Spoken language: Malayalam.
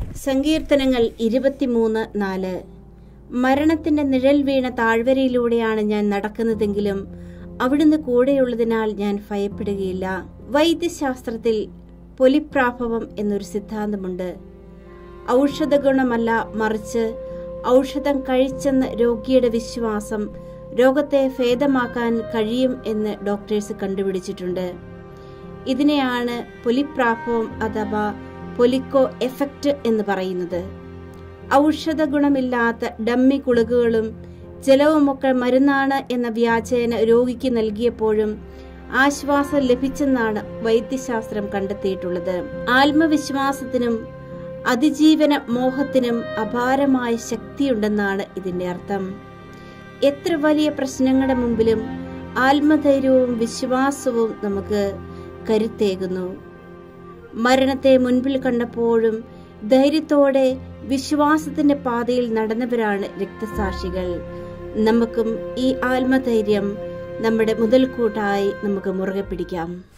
സങ്കീർത്തനങ്ങൾ 23:4. മരണത്തിന്റെ നിഴൽ വീണ താഴ്വരയിലൂടെയാണ് ഞാൻ നടക്കുന്നതെങ്കിലും അവിടുന്ന് കൂടെയുള്ളതിനാൽ ഞാൻ ഭയപ്പെടുകയില്ല. വൈദ്യശാസ്ത്രത്തിൽ പൊലിപ്രാഭവം എന്നൊരു സിദ്ധാന്തമുണ്ട്. ഔഷധ ഗുണമല്ല, മറിച്ച് ഔഷധം കഴിച്ചെന്ന രോഗിയുടെ വിശ്വാസം രോഗത്തെ ഭേദമാക്കാൻ കഴിയും എന്ന് ഡോക്ടേഴ്സ് കണ്ടുപിടിച്ചിട്ടുണ്ട്. ഇതിനെയാണ് പൊലിപ്രാഭവം അഥവാ പൊലിക്കോ എഫക്റ്റ് എന്ന് പറയുന്നത്. ഔഷധ ഗുണമില്ലാത്ത ഡമ്മി ഗുളികകളും ജലവുമൊക്കെ മരുന്നാണ് എന്ന വ്യാജേന രോഗിക്ക് നൽകിയപ്പോഴും ആശ്വാസം ലഭിച്ചെന്നാണ് വൈദ്യശാസ്ത്രം കണ്ടെത്തിയിട്ടുള്ളത്. ആത്മവിശ്വാസത്തിനും അതിജീവന മോഹത്തിനും അപാരമായ ശക്തിയുണ്ടെന്നാണ് ഇതിന്റെ അർത്ഥം. എത്ര വലിയ പ്രശ്നങ്ങളുടെ മുമ്പിലും ആത്മധൈര്യവും വിശ്വാസവും നമുക്ക് കരുത്തേകുന്നു. മരണത്തെ മുൻപിൽ കണ്ടപ്പോഴും ധൈര്യത്തോടെ വിശ്വാസത്തിന്റെ പാതയിൽ നടന്നവരാണ് രക്തസാക്ഷികൾ. നമുക്കും ഈ ആത്മധൈര്യം നമ്മുടെ മുതൽക്കൂട്ടായി നമുക്ക് മുറുകെ പിടിക്കാം.